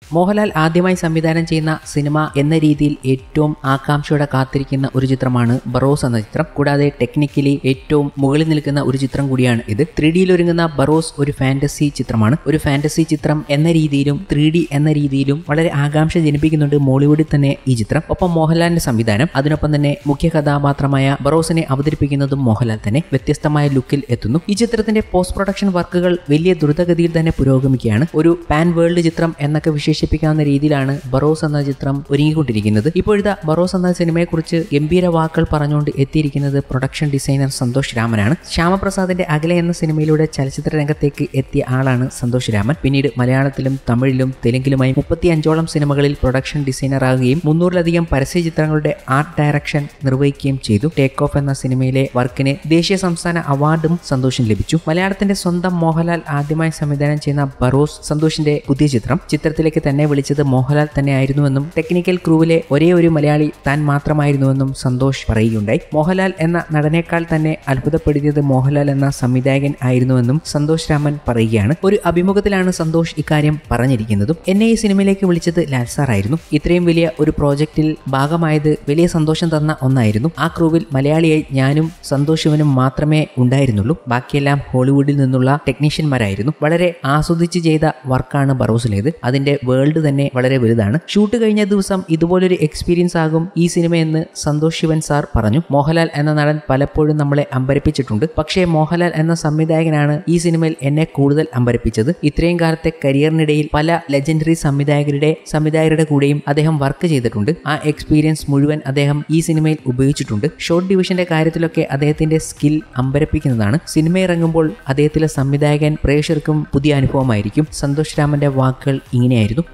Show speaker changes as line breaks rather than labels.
മോഹൻലാൽ ആദ്യമായി സംവിധാനം ചെയ്യുന്ന സിനിമ എന്ന രീതിയിൽ ഏറ്റവും ആകാംക്ഷയോടെ കാത്തിരിക്കുന്ന ഒരു ചിത്രമാണ് ബറോസ് എന്ന ചിത്രം. കൂടാതെ ടെക്നിക്കലി ഏറ്റവും മുകളിൽ നിൽക്കുന്ന ഒരു ചിത്രം കൂടിയാണ് ഇത്. 3D ഒരുങ്ങുന്ന ബറോസ് ഒരു ഫാന്റസി ചിത്രമാണ്. ഒരു ഫാന്റസി ചിത്രം എന്ന രീതിയിലും 3D എന്ന രീതിയിലും വളരെ ആകാംക്ഷ ജനിപ്പിക്കുന്നുണ്ട് മോളിവുഡിൽ തന്നെ ഈ ചിത്രം. ഒപ്പം മോഹൻലാലിന്റെ സംവിധാനം, അതിനൊപ്പം തന്നെ മുഖ്യ കഥാപാത്രമായ ബറോസിനെ അവതരിപ്പിക്കുന്നതും മോഹൻലാൽ തന്നെ വ്യത്യസ്തമായ ലുക്കിൽ എത്തുന്നു. ഈ ചിത്രത്തിന്റെ പോസ്റ്റ് പ്രൊഡക്ഷൻ വർക്കുകൾ വലിയ ദ്രുതഗതിയിൽ തന്നെ പുരോഗമിക്കുകയാണ്. ഒരു പാൻ വേൾഡ് ചിത്രം എന്നൊക്കെ വിശേഷിപ്പിക്കാവുന്ന രീതിയിലാണ് ബറോസ് എന്ന ചിത്രം ഒരുങ്ങിക്കൊണ്ടിരിക്കുന്നത്. ഇപ്പോഴത്തെ ബറോസ് എന്ന സിനിമയെക്കുറിച്ച് ഗംഭീര വാക്കുകൾ പറഞ്ഞുകൊണ്ട് എത്തിയിരിക്കുന്നത് പ്രൊഡക്ഷൻ ഡിസൈനർ സന്തോഷ് രാമനാണ്. ശ്യാമപ്രസാദിന്റെ അകലെ എന്ന സിനിമയിലൂടെ ചലച്ചിത്ര രംഗത്തേക്ക് എത്തിയ ആളാണ് സന്തോഷ് രാമൻ. പിന്നീട് മലയാളത്തിലും തമിഴിലും തെലുങ്കിലുമായി 35ഓളം സിനിമകളിൽ പ്രൊഡക്ഷൻ ഡിസൈനർ ആകുകയും 300ലധികം പരസ്യ ചിത്രങ്ങളുടെ ആർട്ട് ഡയറക്ഷൻ നിർവഹിക്കുകയും ചെയ്തു. ടേക്ക് ഓഫ് എന്ന സിനിമയിലെ വർക്കിന് ദേശീയ സംസ്ഥാന അവാർഡും സന്തോഷിന് ലഭിച്ചു. മലയാളത്തിന്റെ സ്വന്തം മോഹൻലാൽ ആദ്യമായി സംവിധാനം ചെയ്യുന്ന ബറോസ് സന്തോഷിന്റെ പുതിയ ചിത്രം. ചിത്രത്തിലേക്ക് തന്നെ വിളിച്ചത് മോഹൻലാൽ തന്നെ ആയിരുന്നുവെന്നും ടെക്നിക്കൽ ക്രൂവിലെ ഒരേ ഒരു മലയാളി താൻ മാത്രമായിരുന്നുവെന്നും സന്തോഷ് പറയുകയുണ്ടായി. മോഹൻലാൽ എന്ന നടനേക്കാൾ തന്നെ അത്ഭുതപ്പെടുത്തിയത് മോഹൻലാൽ എന്ന സംവിധായകൻ ആയിരുന്നുവെന്നും സന്തോഷ് രാമൻ പറയുകയാണ്. ഒരു അഭിമുഖത്തിലാണ് സന്തോഷ് ഇക്കാര്യം പറഞ്ഞിരിക്കുന്നതും. എന്നെ ഈ സിനിമയിലേക്ക് വിളിച്ചത് ലാൽ സാർ ആയിരുന്നു. ഇത്രയും വലിയ ഒരു പ്രോജക്റ്റിൽ ഭാഗമായത് വലിയ സന്തോഷം തന്ന ഒന്നായിരുന്നു. ആ ക്രൂവിൽ മലയാളിയായി ഞാനും സന്തോഷവനും മാത്രമേ ഉണ്ടായിരുന്നുള്ളൂ. ബാക്കിയെല്ലാം ഹോളിവുഡിൽ നിന്നുള്ള ടെക്നീഷ്യന്മാരായിരുന്നു. വളരെ ആസ്വദിച്ച് ചെയ്ത വർക്കാണ് ബറോസിലേത്. അതിന്റെ വേൾഡ് തന്നെ വളരെ വലുതാണ്. ഷൂട്ട് കഴിഞ്ഞ ദിവസം ഇതുപോലൊരു എക്സ്പീരിയൻസ് ആകും ഈ സിനിമയെന്ന് സന്തോഷ് ശിവൻ സാർ പറഞ്ഞു. മോഹൻലാൽ എന്ന നടൻ പലപ്പോഴും നമ്മളെ അമ്പരപ്പിച്ചിട്ടുണ്ട്. പക്ഷേ മോഹൻലാൽ എന്ന സംവിധായകനാണ് ഈ സിനിമയിൽ എന്നെ കൂടുതൽ അമ്പരപ്പിച്ചത്. ഇത്രയും കാലത്തെ കരിയറിനിടയിൽ പല ലെജൻഡറി സംവിധായകരുടെ കൂടെയും അദ്ദേഹം വർക്ക് ചെയ്തിട്ടുണ്ട്. ആ എക്സ്പീരിയൻസ് മുഴുവൻ അദ്ദേഹം ഈ സിനിമയിൽ ഉപയോഗിച്ചിട്ടുണ്ട്. ഷോർട്ട് ഡിവിഷന്റെ കാര്യത്തിലൊക്കെ അദ്ദേഹത്തിന്റെ സ്കിൽ അമ്പരപ്പിക്കുന്നതാണ്. സിനിമ ഇറങ്ങുമ്പോൾ അദ്ദേഹത്തിലെ സംവിധായകൻ പ്രേക്ഷകർക്കും പുതിയ അനുഭവമായിരിക്കും. സന്തോഷ് രാമന്റെ വാക്കുകൾ ഇങ്ങനെയായിരുന്നു.